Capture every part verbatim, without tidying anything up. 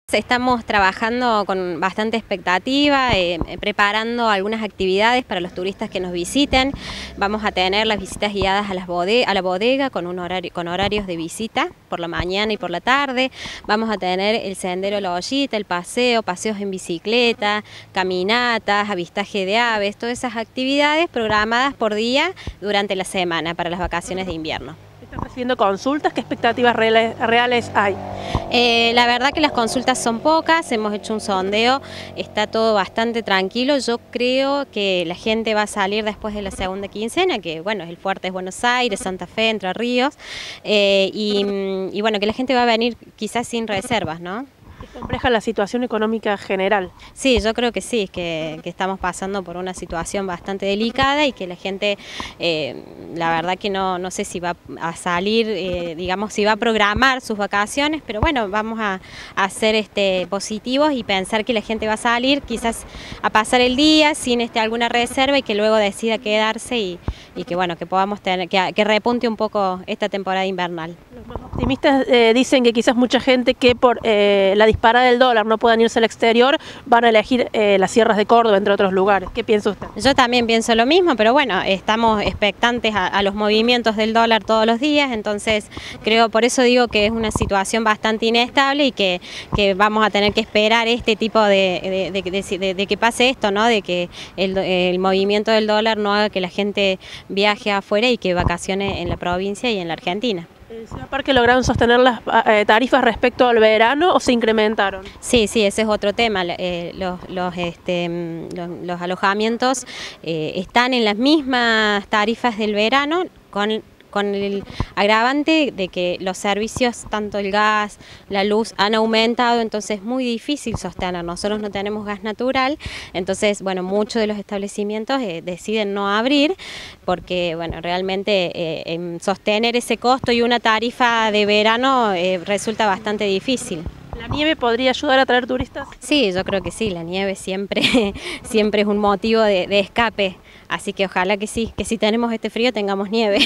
Estamos trabajando con bastante expectativa, eh, preparando algunas actividades para los turistas que nos visiten. Vamos a tener las visitas guiadas a, las bode a la bodega con, un horario, con horarios de visita por la mañana y por la tarde. Vamos a tener el sendero La Ollita, el paseo, paseos en bicicleta, caminatas, avistaje de aves, todas esas actividades programadas por día durante la semana para las vacaciones de invierno. ¿Están recibiendo consultas? ¿Qué expectativas reales, reales hay? Eh, la verdad que las consultas son pocas, hemos hecho un sondeo, está todo bastante tranquilo. Yo creo que la gente va a salir después de la segunda quincena, que bueno, el fuerte es Buenos Aires, Santa Fe, Entre Ríos, eh, y, y bueno, que la gente va a venir quizás sin reservas, ¿no? ¿Es compleja la situación económica general? Sí, yo creo que sí, que, que estamos pasando por una situación bastante delicada y que la gente, eh, la verdad que no, no sé si va a salir, eh, digamos, si va a programar sus vacaciones, pero bueno, vamos a, a ser este, positivos y pensar que la gente va a salir quizás a pasar el día sin este, alguna reserva y que luego decida quedarse y, y que bueno, que podamos tener, que, que repunte un poco esta temporada invernal. Los más optimistas eh, dicen que quizás mucha gente que por eh, la disparada del dólar no puedan irse al exterior van a elegir eh, las sierras de Córdoba, entre otros lugares. ¿Qué piensa usted? Yo también pienso lo mismo, pero bueno, estamos expectantes a, a los movimientos del dólar todos los días, entonces creo, por eso digo que es una situación bastante inestable y que, que vamos a tener que esperar este tipo de, de, de, de, de que pase esto, ¿no? De que el, el movimiento del dólar no haga que la gente viaje afuera y que vacacione en la provincia y en la Argentina. ¿En Ciudad Parque lograron sostener las eh, tarifas respecto al verano o se incrementaron? Sí, sí, ese es otro tema. Eh, los, los, este, los, los alojamientos eh, están en las mismas tarifas del verano con... con el agravante de que los servicios, tanto el gas, la luz, han aumentado, entonces es muy difícil sostener. Nosotros no tenemos gas natural, entonces, bueno, muchos de los establecimientos eh, deciden no abrir porque, bueno, realmente eh, sostener ese costo y una tarifa de verano eh, resulta bastante difícil. ¿La nieve podría ayudar a atraer turistas? Sí, yo creo que sí, la nieve siempre, siempre es un motivo de, de escape, así que ojalá que sí, que si tenemos este frío tengamos nieve.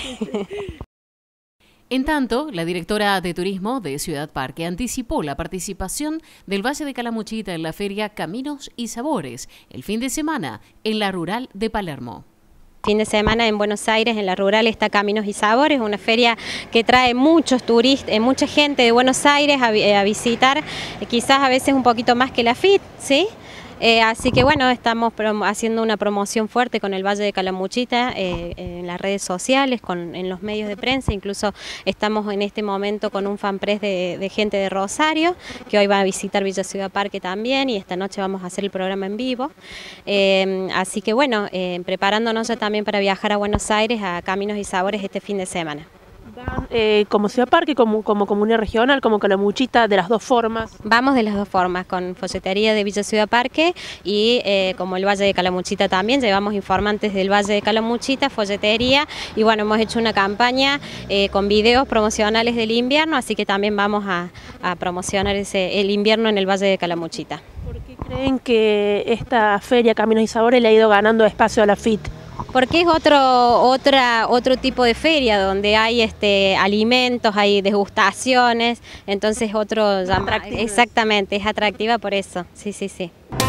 En tanto, la directora de Turismo de Ciudad Parque anticipó la participación del Valle de Calamuchita en la feria Caminos y Sabores, el fin de semana en la rural de Palermo. Fin de semana en Buenos Aires, en la rural, está Caminos y Sabores, una feria que trae muchos turistas, mucha gente de Buenos Aires a, a visitar, quizás a veces un poquito más que la F I T, ¿sí? Eh, así que bueno, estamos haciendo una promoción fuerte con el Valle de Calamuchita eh, en las redes sociales, con, en los medios de prensa, incluso estamos en este momento con un fanpress de, de gente de Rosario, que hoy va a visitar Villa Ciudad Parque también y esta noche vamos a hacer el programa en vivo. Eh, así que bueno, eh, preparándonos ya también para viajar a Buenos Aires a Caminos y Sabores este fin de semana. ¿Van eh, como Ciudad Parque, como, como comunidad regional, como Calamuchita, de las dos formas? Vamos de las dos formas, con folletería de Villa Ciudad Parque y eh, como el Valle de Calamuchita también, llevamos informantes del Valle de Calamuchita, folletería y bueno, hemos hecho una campaña eh, con videos promocionales del invierno, así que también vamos a, a promocionar ese, el invierno en el Valle de Calamuchita. ¿Por qué creen que esta feria Caminos y Sabores le ha ido ganando espacio a la F I T? Porque es otro, otra, otro tipo de feria donde hay este, alimentos, hay degustaciones, entonces otro llama, exactamente, es atractiva por eso, sí, sí, sí.